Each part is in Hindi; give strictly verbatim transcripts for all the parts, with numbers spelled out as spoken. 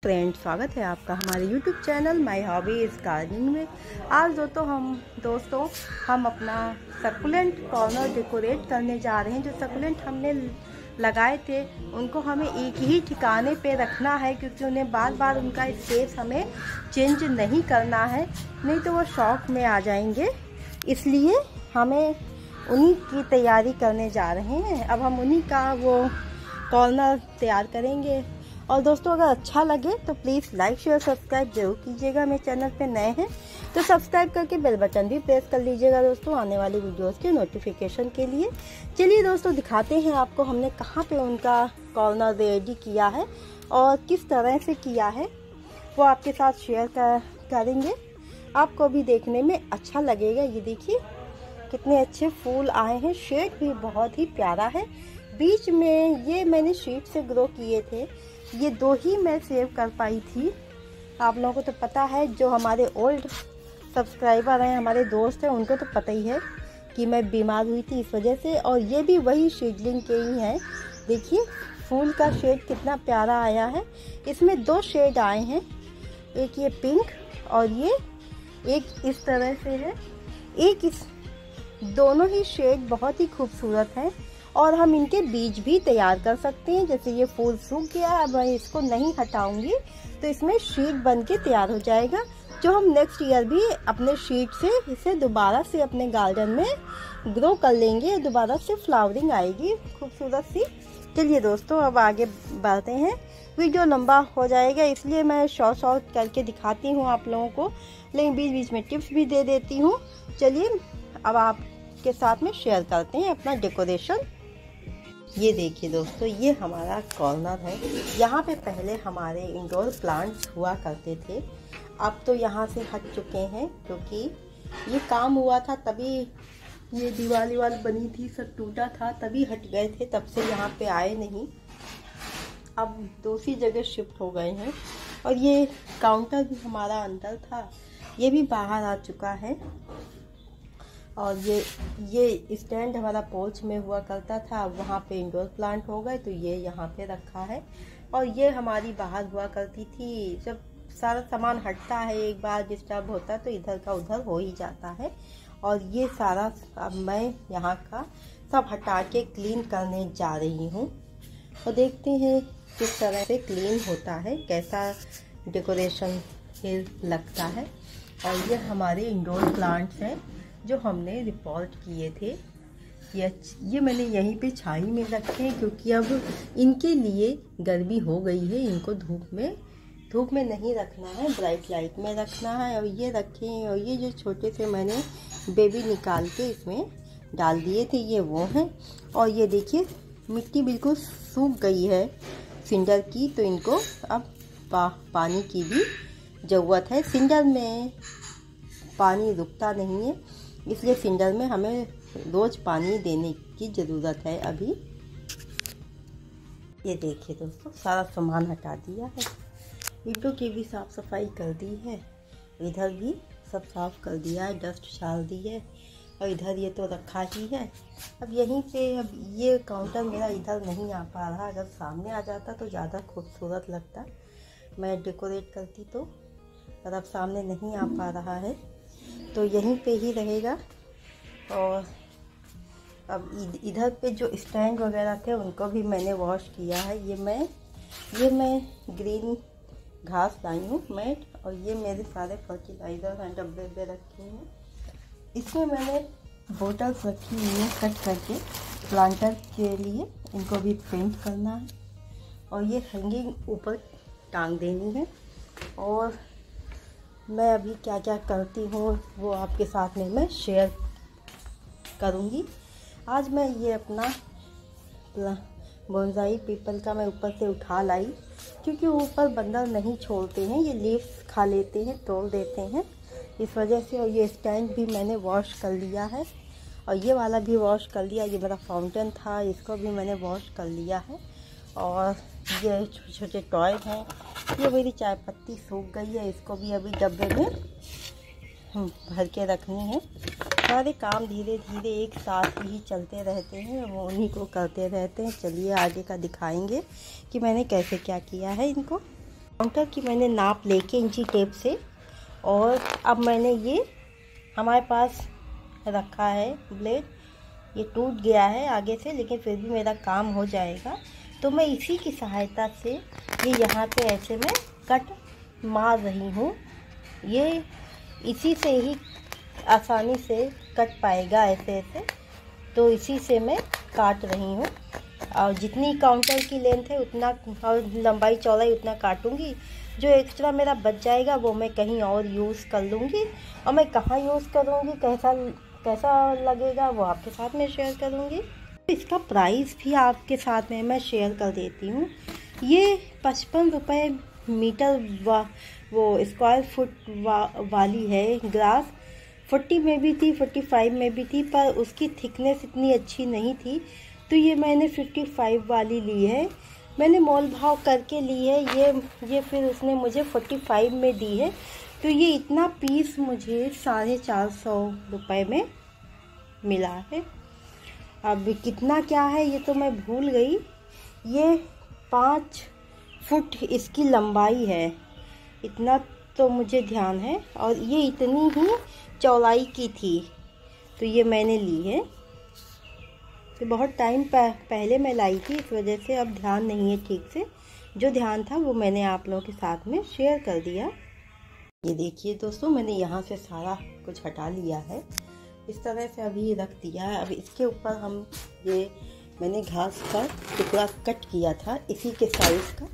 फ्रेंड, स्वागत है आपका हमारे YouTube channel my hobby is gardening में। आज दोस्तों हम दोस्तों हम अपना सकुलेंट कॉर्नर डेकोरेट करने जा रहे हैं। जो सकुलेंट हमने लगाए थे उनको हमें एक ही ठिकाने पे रखना है, क्योंकि उन्हें बार बार उनका स्पेस हमें चेंज नहीं करना है, नहीं तो वो शौक में आ जाएंगे। इसलिए हमें उन्हीं की तैयारी करने जा रहे हैं। अब हम उन्हीं का वो कॉर्नर तैयार करेंगे। और दोस्तों अगर अच्छा लगे तो प्लीज़ लाइक शेयर सब्सक्राइब जरूर कीजिएगा। मेरे चैनल पे नए हैं तो सब्सक्राइब करके बेल बटन भी प्रेस कर लीजिएगा दोस्तों, आने वाली वीडियोस के नोटिफिकेशन के लिए। चलिए दोस्तों दिखाते हैं आपको हमने कहाँ पे उनका कॉर्नर रेडी किया है और किस तरह से किया है, वो आपके साथ शेयर कर, करेंगे। आपको भी देखने में अच्छा लगेगा। ये देखिए कितने अच्छे फूल आए हैं, शेड भी बहुत ही प्यारा है। बीच में ये मैंने शीट से ग्रो किए थे, ये दो ही मैं सेव कर पाई थी। आप लोगों को तो पता है, जो हमारे ओल्ड सब्सक्राइबर हैं, हमारे दोस्त हैं, उनको तो पता ही है कि मैं बीमार हुई थी इस वजह से। और ये भी वही सीडलिंग के ही हैं। देखिए फूल का शेड कितना प्यारा आया है। इसमें दो शेड आए हैं, एक ये पिंक और ये एक इस तरह से है। एक इस दोनों ही शेड बहुत ही खूबसूरत हैं और हम इनके बीज भी तैयार कर सकते हैं। जैसे ये फूल सूख गया, अब मैं इसको नहीं हटाऊंगी तो इसमें शीट बन के तैयार हो जाएगा, जो हम नेक्स्ट ईयर भी अपने शीट से इसे दोबारा से अपने गार्डन में ग्रो कर लेंगे। दोबारा से फ्लावरिंग आएगी खूबसूरत सी। चलिए दोस्तों अब आगे बढ़ते हैं। वीडियो लंबा हो जाएगा इसलिए मैं शॉर्ट शॉर्ट करके दिखाती हूँ आप लोगों को, लेकिन बीच बीच में टिप्स भी दे देती हूँ। चलिए अब आपके साथ में शेयर करते हैं अपना डेकोरेशन। ये देखिए दोस्तों, ये हमारा कॉर्नर है। यहाँ पे पहले हमारे इंडोर प्लांट्स हुआ करते थे, अब तो यहाँ से हट चुके हैं क्योंकि ये काम हुआ था तभी ये दीवार दीवार बनी थी, सब टूटा था तभी हट गए थे। तब से यहाँ पे आए नहीं, अब दूसरी जगह शिफ्ट हो गए हैं। और ये काउंटर भी हमारा अंदर था, ये भी बाहर आ चुका है। और ये ये स्टैंड हमारा पोर्च में हुआ करता था, वहाँ पे इंडोर प्लांट हो गए तो ये यहाँ पे रखा है। और ये हमारी बाहर हुआ करती थी। जब सारा सामान हटता है, एक बार डिस्टर्ब होता है तो इधर का उधर हो ही जाता है। और ये सारा अब मैं यहाँ का सब हटा के क्लीन करने जा रही हूँ और देखते हैं किस तरह से क्लीन होता है, कैसा डेकोरेशन लगता है। और ये हमारे इंडोर प्लांट्स हैं जो हमने रिपोर्ट किए थे। ये ये मैंने यहीं पे छाई में रखे हैं क्योंकि अब इनके लिए गर्मी हो गई है। इनको धूप में धूप में नहीं रखना है, ब्राइट लाइट में रखना है। और ये रखे हैं, और ये जो छोटे से मैंने बेबी निकाल के इसमें डाल दिए थे, ये वो हैं। और ये देखिए मिट्टी बिल्कुल सूख गई है सिंडर की, तो इनको अब पा, पानी की भी ज़रूरत है। सिंडर में पानी रुकता नहीं है, इसलिए सिंडर में हमें रोज पानी देने की ज़रूरत है। अभी ये देखिए दोस्तों, सारा सामान हटा दिया है, ईंटों की भी साफ़ सफाई कर दी है, इधर भी सब साफ़ कर दिया है, डस्ट डाल दी है। और इधर ये तो रखा ही है। अब यहीं से अब ये काउंटर मेरा इधर नहीं आ पा रहा, अगर सामने आ जाता तो ज़्यादा खूबसूरत लगता, मैं डेकोरेट करती तो। पर अब सामने नहीं आ पा रहा है तो यहीं पे ही रहेगा। और अब इधर पे जो स्टैंड वगैरह थे उनको भी मैंने वॉश किया है। ये मैं ये मैं ग्रीन घास लाई हूँ मैट, और ये मेरे सारे फर्टिलाइज़र हैं, डब्बे डब्बे रखे हैं। इसमें मैंने बोटल्स रखी हुई हैं कट करके प्लांटर के लिए, इनको भी पेंट करना है। और ये हैंगिंग ऊपर टांग देनी है। और मैं अभी क्या क्या करती हूँ वो आपके साथ में मैं शेयर करूँगी। आज मैं ये अपना बोनसाई पीपल का मैं ऊपर से उठा लाई, क्योंकि ऊपर बंदर नहीं छोड़ते हैं, ये लीव्स खा लेते हैं, तोड़ देते हैं इस वजह से। और ये स्टैंड भी मैंने वॉश कर लिया है, और ये वाला भी वॉश कर लिया। ये मेरा फाउंटेन था, इसको भी मैंने वॉश कर लिया है। और ये छोटे छोटे टॉय हैं, ये मेरी चाय पत्ती सूख गई है, इसको भी अभी डब्बे में भर के रखनी है। सारे काम धीरे धीरे एक साथ ही चलते रहते हैं, वो उन्हीं को करते रहते हैं। चलिए आगे का दिखाएंगे कि मैंने कैसे क्या किया है इनको। काउंटर की मैंने नाप लेके इंची टेप से, और अब मैंने ये हमारे पास रखा है ब्लेड, ये टूट गया है आगे से, लेकिन फिर भी मेरा काम हो जाएगा। तो मैं इसी की सहायता से ये यहाँ पे ऐसे में कट मार रही हूँ। ये इसी से ही आसानी से कट पाएगा ऐसे ऐसे, तो इसी से मैं काट रही हूँ। और जितनी काउंटर की लेंथ है उतना और लंबाई चौड़ाई उतना काटूँगी। जो एक्स्ट्रा मेरा बच जाएगा वो मैं कहीं और यूज़ कर लूँगी, और मैं कहाँ यूज़ करूँगी, कैसा कैसा लगेगा वो आपके साथ में शेयर करूँगी। इसका प्राइस भी आपके साथ में मैं शेयर कर देती हूँ। ये पचपन रुपये मीटर वा वो स्क्वायर फुट वा, वाली है ग्लास। फोर्टी में भी थी, फोर्टी फाइव में भी थी, पर उसकी थिकनेस इतनी अच्छी नहीं थी, तो ये मैंने फिफ्टी फाइव वाली ली है। मैंने मोल भाव करके ली है ये ये फिर उसने मुझे फोर्टी फाइव में दी है। तो ये इतना पीस मुझे साढ़े चार सौ रुपये में मिला है। अब कितना क्या है ये तो मैं भूल गई। ये पाँच फुट इसकी लंबाई है, इतना तो मुझे ध्यान है, और ये इतनी ही चौड़ाई की थी, तो ये मैंने ली है। तो बहुत टाइम पहले मैं लाई थी, इस वजह से अब ध्यान नहीं है ठीक से। जो ध्यान था वो मैंने आप लोगों के साथ में शेयर कर दिया। ये देखिए दोस्तों, मैंने यहाँ से सारा कुछ हटा लिया है, इस तरह से अभी रख दिया है। अब इसके ऊपर हम ये मैंने घास का टुकड़ा कट किया था इसी के साइज का,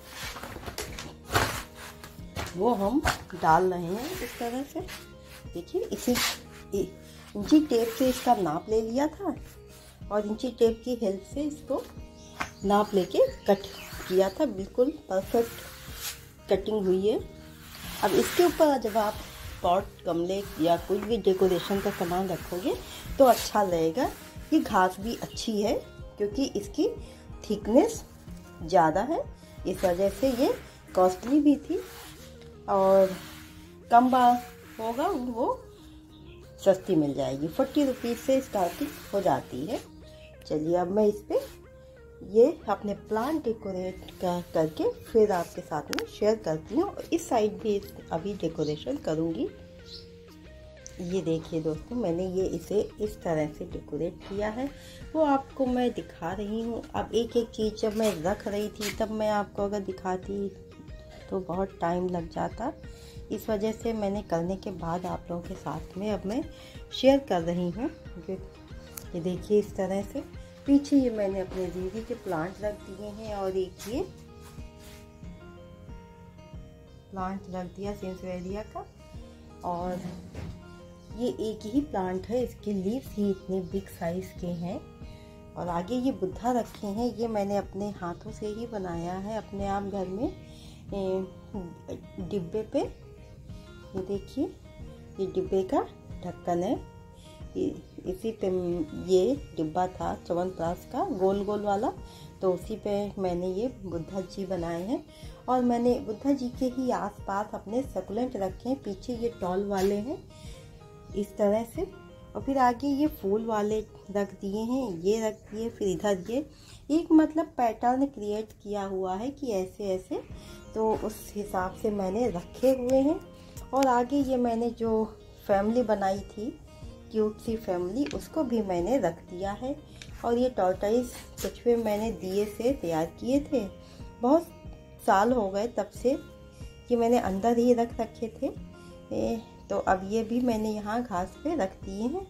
वो हम डाल रहे हैं इस तरह से। देखिए इसी इंची टेप से इसका नाप ले लिया था, और इंची टेप की हेल्प से इसको नाप लेके कट किया था। बिल्कुल परफेक्ट कटिंग हुई है। अब इसके ऊपर जब आप पॉट, गमले या कोई भी डेकोरेशन का सामान रखोगे तो अच्छा लगेगा। ये घास भी अच्छी है क्योंकि इसकी थिकनेस ज़्यादा है, इस वजह से ये कॉस्टली भी थी, और कम बार होगा वो सस्ती मिल जाएगी। फोर्टी रुपीज़ से स्टार्टिंग हो जाती है। चलिए अब मैं इस पे ये अपने प्लांट डेकोरेट का करके फिर आपके साथ में शेयर करती हूँ। इस साइड भी अभी डेकोरेशन करूँगी। ये देखिए दोस्तों, मैंने ये इसे इस तरह से डेकोरेट किया है, वो आपको मैं दिखा रही हूँ। अब एक एक चीज़ जब मैं रख रही थी तब मैं आपको अगर दिखाती तो बहुत टाइम लग जाता, इस वजह से मैंने करने के बाद आप लोगों के साथ में अब मैं शेयर कर रही हूँ। ये देखिए इस तरह से पीछे ये मैंने अपने दीदी के प्लांट रख दिए हैं, और एक ये प्लांट रख दिया सेंसवेरिया का, और ये एक ही प्लांट है, इसके लीव्स ही इतने बिग साइज के हैं। और आगे ये बुद्धा रखे हैं, ये मैंने अपने हाथों से ही बनाया है अपने आप घर में डिब्बे पे। ये देखिए ये डिब्बे का ढक्कन है, इसी पे ये डिब्बा था च्यवनप्राश का गोल गोल वाला, तो उसी पे मैंने ये बुद्धा जी बनाए हैं। और मैंने बुद्धा जी के ही आसपास अपने सकुलेंट रखे हैं। पीछे ये टॉल वाले हैं इस तरह से, और फिर आगे ये फूल वाले रख दिए हैं, ये रख दिए, फिर इधर ये एक मतलब पैटर्न क्रिएट किया हुआ है कि ऐसे ऐसे, तो उस हिसाब से मैंने रखे हुए हैं। और आगे ये मैंने जो फैमिली बनाई थी क्यूट सी फैमिली, उसको भी मैंने रख दिया है। और ये टॉर्टाइज कछुए मैंने दिए से तैयार किए थे, बहुत साल हो गए तब से कि मैंने अंदर ही रख रखे थे। ए, तो अब ये भी मैंने यहाँ घास पे रख दिए हैं।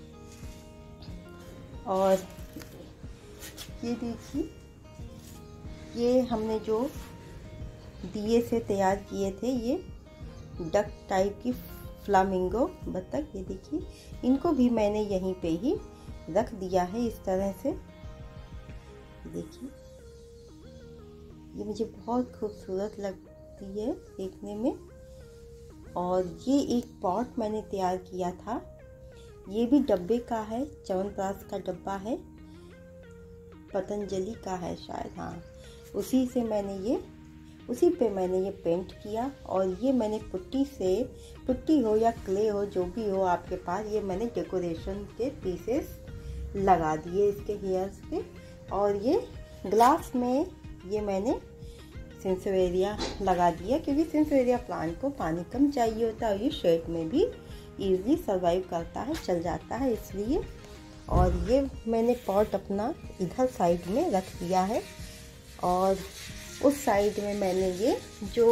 और ये देखिए, ये हमने जो दिए से तैयार किए थे, ये डक टाइप की फ्लामिंगो बत्तख, ये देखिए, इनको भी मैंने यहीं पे ही रख दिया है इस तरह से। देखिए ये मुझे बहुत खूबसूरत लगती है देखने में। और ये एक पॉट मैंने तैयार किया था, ये भी डब्बे का है, च्यवनप्राश का डब्बा है, पतंजलि का है शायद, हाँ, उसी से मैंने ये उसी पे मैंने ये पेंट किया। और ये मैंने पुट्टी से, पुट्टी हो या क्ले हो जो भी हो आपके पास, ये मैंने डेकोरेशन के पीसेस लगा दिए इसके हेयर्स पे। और ये ग्लास में ये मैंने सेंसवेरिया लगा दिया, क्योंकि सेंसवेरिया प्लांट को पानी कम चाहिए होता है और ये शेड में भी इजीली सर्वाइव करता है, चल जाता है इसलिए। और ये मैंने पॉट अपना इधर साइड में रख दिया है और उस साइड में मैंने ये जो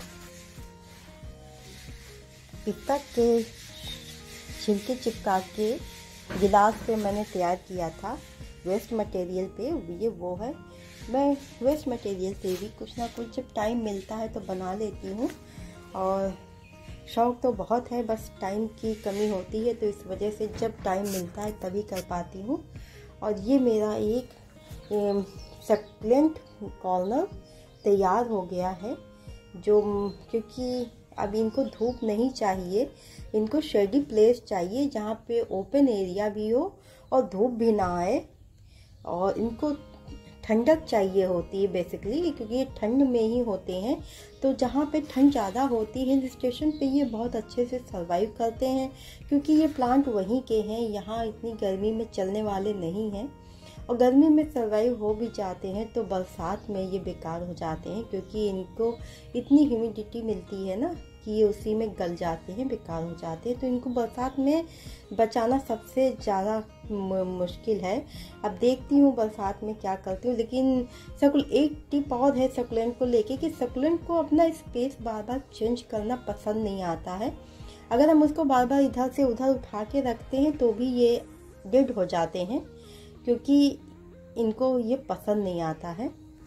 पित्ता के छिलके चिपका के गिलास पे मैंने तैयार किया था वेस्ट मटेरियल पे, ये वो है। मैं वेस्ट मटेरियल से भी कुछ ना कुछ जब टाइम मिलता है तो बना लेती हूँ, और शौक़ तो बहुत है, बस टाइम की कमी होती है, तो इस वजह से जब टाइम मिलता है तभी कर पाती हूँ। और ये मेरा एक सक्लेंट कॉर्नर तैयार हो गया है, जो क्योंकि अब इनको धूप नहीं चाहिए, इनको शेडी प्लेस चाहिए जहाँ पे ओपन एरिया भी हो और धूप भी ना आए, और इनको ठंडक चाहिए होती है बेसिकली, क्योंकि ये ठंड में ही होते हैं। तो जहाँ पे ठंड ज़्यादा होती है हिल स्टेशन पे ये बहुत अच्छे से सर्वाइव करते हैं, क्योंकि ये प्लांट वहीं के हैं, यहाँ इतनी गर्मी में चलने वाले नहीं हैं। और गर्मी में सर्वाइव हो भी जाते हैं तो बरसात में ये बेकार हो जाते हैं, क्योंकि इनको इतनी ह्यूमिडिटी मिलती है ना कि ये उसी में गल जाते हैं, बेकार हो जाते हैं। तो इनको बरसात में बचाना सबसे ज़्यादा मुश्किल है। अब देखती हूँ बरसात में क्या करती हूँ। लेकिन सकुल एक टिप और है सकुलेंट को लेके कि सकुलेंट को अपना स्पेस बार बार चेंज करना पसंद नहीं आता है। अगर हम उसको बार बार इधर से उधर उठा के रखते हैं तो भी ये डेड हो जाते हैं, क्योंकि इनको ये पसंद नहीं आता है।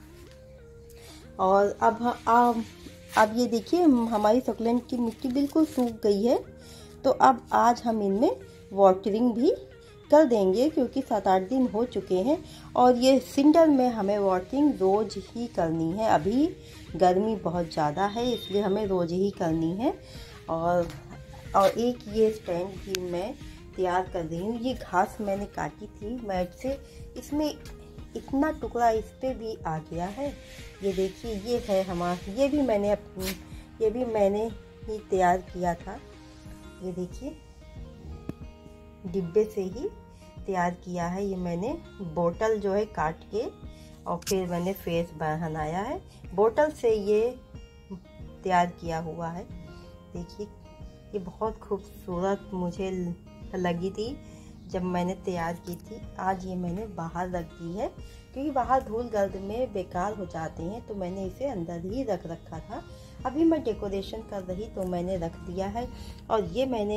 और अब अब अब ये देखिए हमारी सकुलेंट की मिट्टी बिल्कुल सूख गई है, तो अब आज हम इनमें वाटरिंग भी कर देंगे, क्योंकि सात आठ दिन हो चुके हैं। और ये सिंडर में हमें वाटरिंग रोज़ ही करनी है, अभी गर्मी बहुत ज़्यादा है इसलिए हमें रोज़ ही करनी है। और और एक ये स्टैंड भी मैं तैयार कर रही हूँ। ये घास मैंने काटी थी मैट से, इसमें इतना टुकड़ा इस पे भी आ गया है। ये देखिए ये है हमारा, ये भी मैंने अपनी ये भी मैंने ही तैयार किया था। ये देखिए डिब्बे से ही तैयार किया है। ये मैंने बोतल जो है काट के और फिर मैंने फेस बनाया है, बोतल से ये तैयार किया हुआ है। देखिए ये बहुत खूबसूरत मुझे लगी थी जब मैंने तैयार की थी। आज ये मैंने बाहर रख दी है, क्योंकि बाहर धूल गर्द में बेकार हो जाते हैं, तो मैंने इसे अंदर ही रख रखा था। अभी मैं डेकोरेशन कर रही तो मैंने रख दिया है। और ये मैंने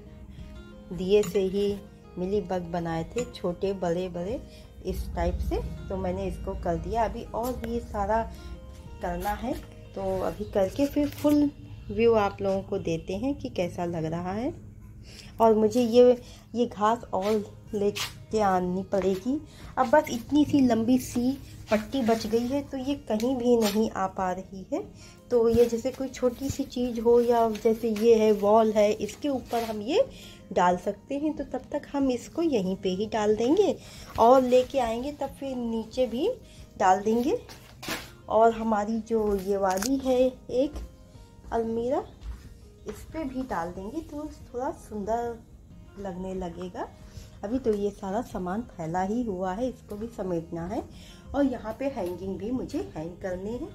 दिए से ही मिली बग बनाए थे, छोटे बड़े बड़े इस टाइप से, तो मैंने इसको कर दिया। अभी और भी सारा करना है, तो अभी करके फिर फुल व्यू आप लोगों को देते हैं कि कैसा लग रहा है। और मुझे ये ये घास और लेके आनी पड़ेगी। अब बस इतनी सी लंबी सी पट्टी बच गई है, तो ये कहीं भी नहीं आ पा रही है। तो ये जैसे कोई छोटी सी चीज़ हो, या जैसे ये है वॉल है, इसके ऊपर हम ये डाल सकते हैं, तो तब तक हम इसको यहीं पे ही डाल देंगे और लेके आएंगे, तब फिर नीचे भी डाल देंगे। और हमारी जो ये वाली है एक अलमीरा, इस पे भी डाल देंगे तो थोड़ा सुंदर लगने लगेगा। अभी तो ये सारा सामान फैला ही हुआ है, इसको भी समेटना है। और यहाँ पे हैंगिंग भी मुझे हैंग करने हैं।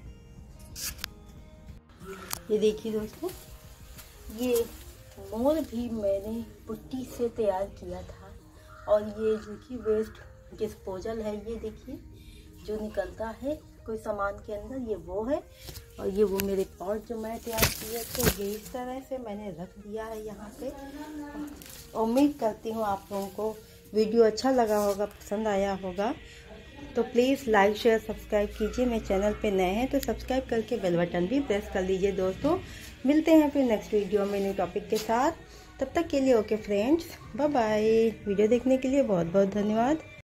ये देखिए दोस्तों, ये मोर भी मैंने पुट्टी से तैयार किया था। और ये देखिए वेस्ट डिस्पोजल है, ये देखिए जो निकलता है कोई सामान के अंदर, ये वो है। और ये वो मेरे पॉट जो मैं तैयार किए थे, ये इस तरह से मैंने रख दिया है यहाँ पे। उम्मीद करती हूँ आप लोगों को वीडियो अच्छा लगा होगा, पसंद आया होगा। तो प्लीज़ लाइक शेयर सब्सक्राइब कीजिए। मेरे चैनल पे नए हैं तो सब्सक्राइब करके बेल बटन भी प्रेस कर लीजिए। दोस्तों मिलते हैं फिर नेक्स्ट वीडियो में न्यू टॉपिक के साथ। तब तक के लिए okay friends, bye bye. Video देखने के लिए बहुत बहुत धन्यवाद।